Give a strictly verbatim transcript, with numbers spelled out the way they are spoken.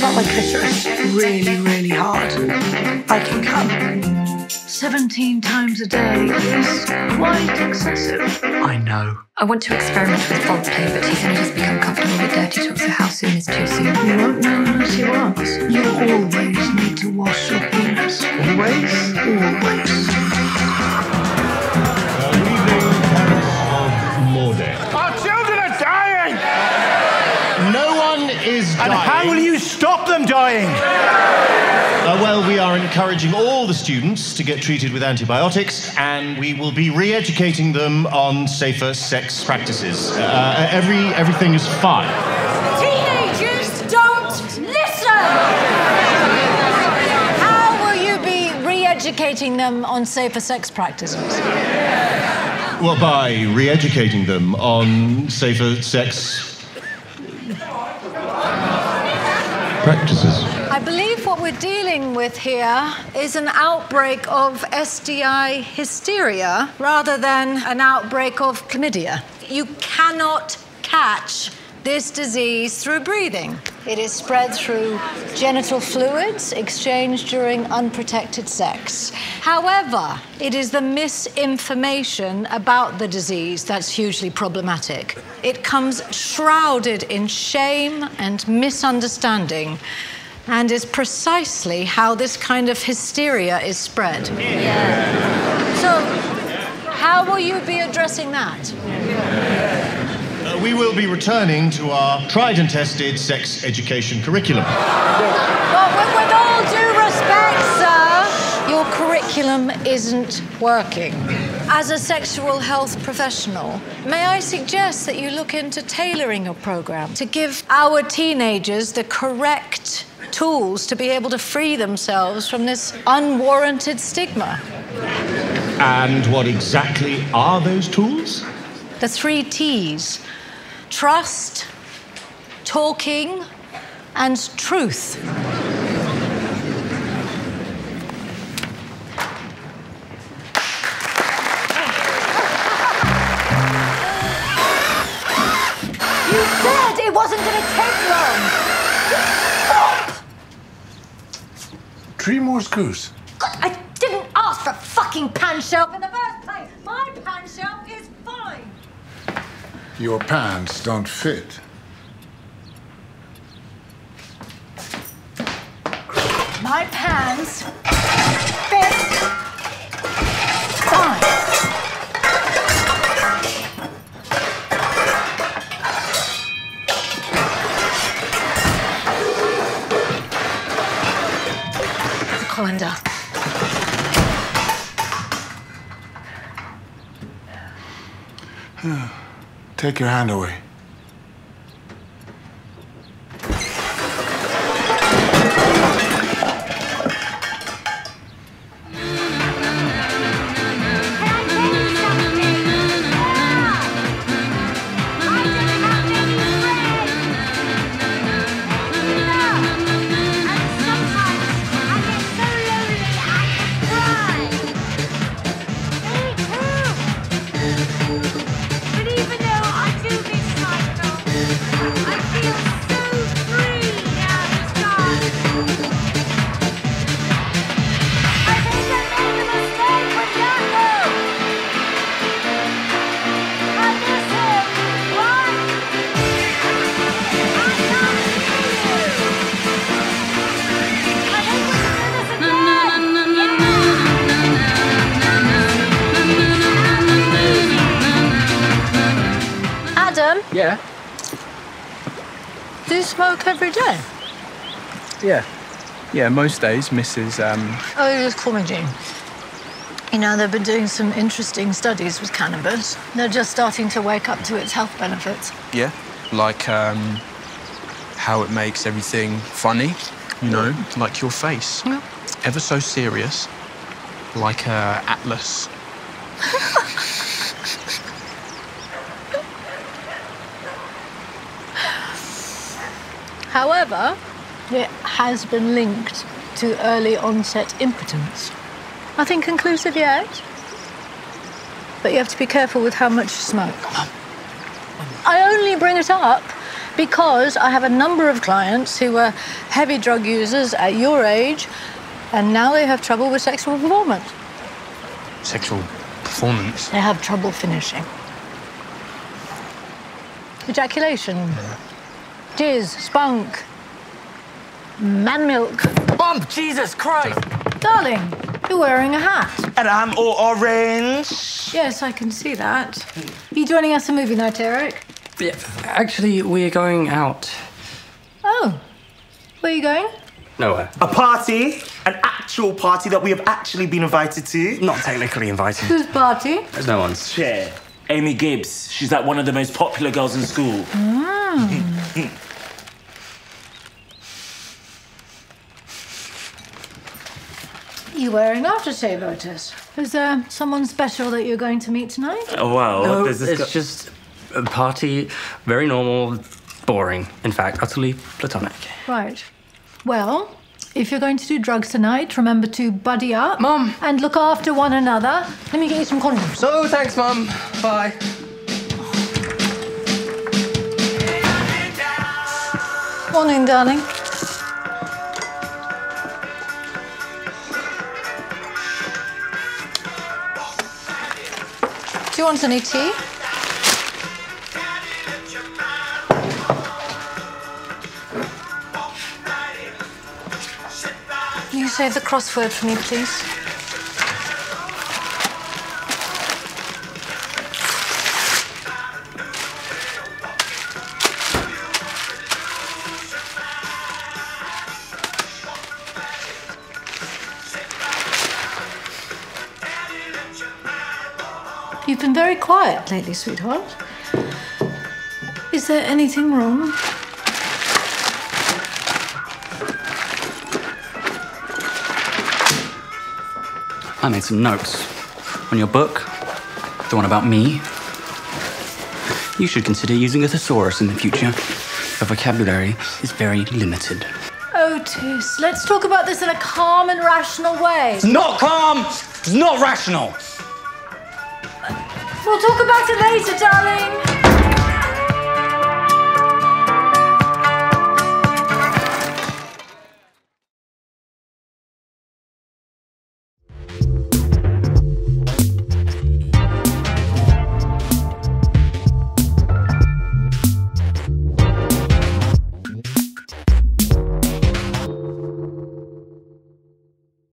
slap my clitoris really, really hard, I can come. Seventeen times a day is quite excessive. I know. I want to experiment with foreplay, but he's only just become comfortable with dirty talk, so how soon is too soon? You won't know unless you ask. You always need to wash your penis. Always? Always. Good evening, parents of Mordek. Our children are dying! No one is dying. And how will you stop them dying? Uh, well, we are encouraging all the students to get treated with antibiotics, and we will be re-educating them on safer sex practices. Uh, every everything is fine. Teenagers don't listen! How will you be re-educating them on safer sex practices? Well, by re-educating them on safer sex practices. I believe what we're dealing with here is an outbreak of S D I hysteria rather than an outbreak of chlamydia. You cannot catch this disease through breathing. It is spread through genital fluids exchanged during unprotected sex. However, it is the misinformation about the disease that's hugely problematic. It comes shrouded in shame and misunderstanding, and is precisely how this kind of hysteria is spread. Yeah. So, how will you be addressing that? Uh, we will be returning to our tried and tested sex education curriculum. Well, with, with all due respect, sir, your curriculum isn't working. As a sexual health professional, may I suggest that you look into tailoring your program to give our teenagers the correct tools to be able to free themselves from this unwarranted stigma. And what exactly are those tools? The three T's: trust, talking, and truth. You said it wasn't going to take long. Three more screws. God, I didn't ask for a fucking pan shelf in the first place. My pan shelf is fine. Your pants don't fit. My pants fit fine. The colander. Take your hand away. Yeah. Do you smoke every day? Yeah. Yeah, most days, Missus Um... Oh, you just call me Jean. You know, they've been doing some interesting studies with cannabis. They're just starting to wake up to its health benefits. Yeah, like um, how it makes everything funny, you know, like your face. Yeah. Ever so serious, like a atlas. However, it has been linked to early onset impotence. Nothing conclusive yet, but you have to be careful with how much you smoke. I only bring it up Because I have a number of clients who were heavy drug users at your age, and now they have trouble with sexual performance. Sexual performance? They have trouble finishing. Ejaculation, yeah. Jizz, spunk, man milk. Bump, Jesus Christ! Darling, you're wearing a hat. And I'm all orange. Yes, I can see that. Are you joining us a movie night, Eric? Yeah, actually, we're going out. Oh, where are you going? Nowhere. A party, an actual party that we have actually been invited to. Not technically invited. Whose party? There's no one's. Chair. Amy Gibbs. She's like one of the most popular girls in school. Mm. You wearing aftershave, Otis? Is there someone special that you're going to meet tonight? Oh, wow. No, There's this it's just a party, very normal, boring. In fact, utterly platonic. Right. Well, if you're going to do drugs tonight, remember to buddy up. Mum. And look after one another. Let me get you some condoms. So, thanks, Mum. Bye. Morning, darling. Do you want any tea? Can you save the crossword for me, please? You've been very quiet lately, sweetheart. Is there anything wrong? I made some notes on your book, the one about me. You should consider using a thesaurus in the future. Your vocabulary is very limited. Otis, let's talk about this in a calm and rational way. It's not calm. It's not rational. We'll talk about it later, darling.